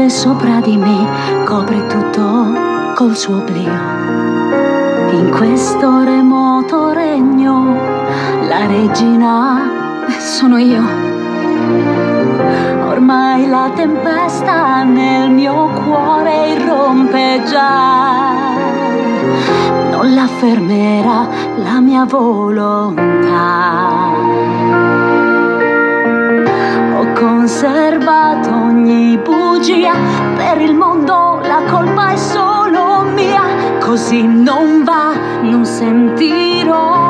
sale sopra di me, copre tutto col suo oblio. In questo remoto regno, la regina sono io. Ormai la tempesta nel mio cuore irrompe già. Non la fermerà la mia volontà. Ho conservato ogni bugia, per il mondo la colpa è solo mia. Così non va, non sentirò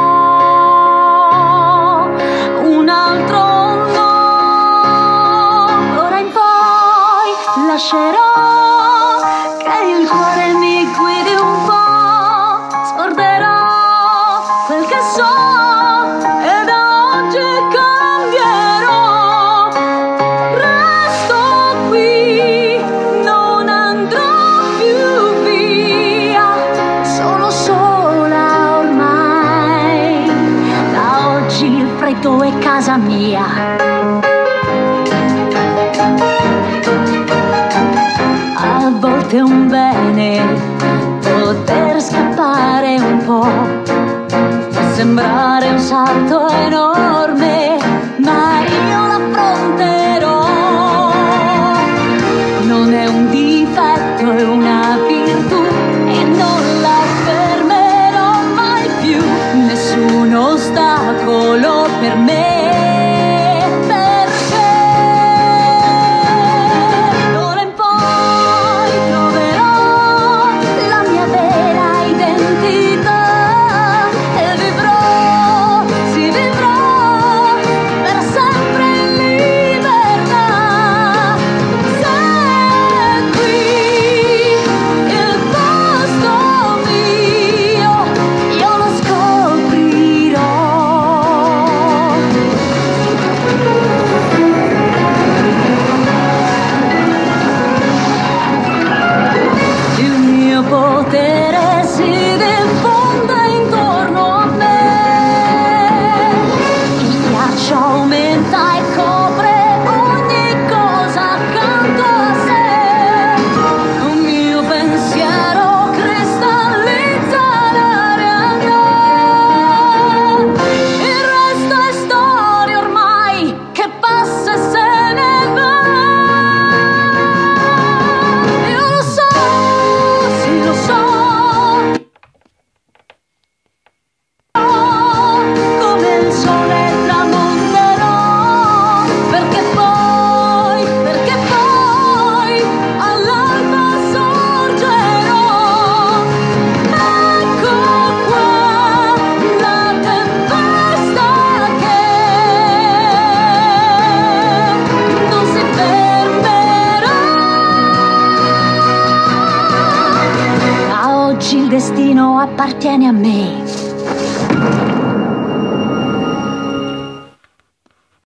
un altro no. D'ora in poi lascerò che il cuore mi guidi un po', scorderò quel che so e da oggi cambierò. Resto qui, non andrò più via, sono sola ormai, da oggi il freddo è casa mia. A volte è un bene poter scappare un po', può sembrare un salto enorme, ma io l'affronterò. Non è un difetto, è una virtù e non la fermerò mai più. Nessun ostacolo per me. Potere si diffonde intorno a me, il ghiaccio aumenta e copre ogni cosa accanto a sé. Un mio pensiero cristallizza la realtà, il resto è storia ormai che passa e se ne va. Io lo so, sì lo so. Come il sole tramonterò, perché poi all'alba sorgerò. Ecco qua la tempesta che non si fermerà. Da oggi il destino appartiene a me.